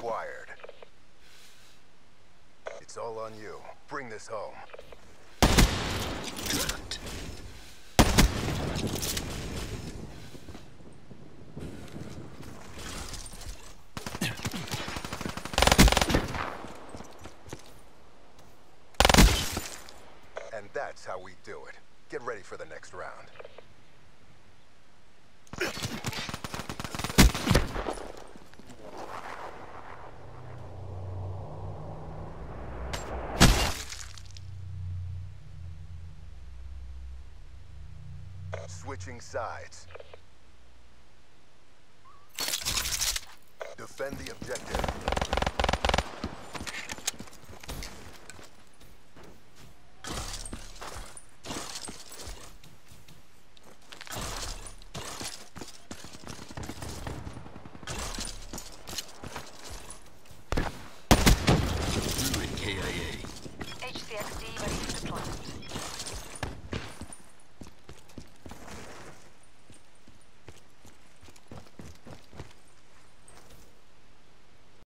acquired. It's all on you. Bring this home. Good. And that's how we do it. Get ready for the next round. Switching sides. Defend the objective.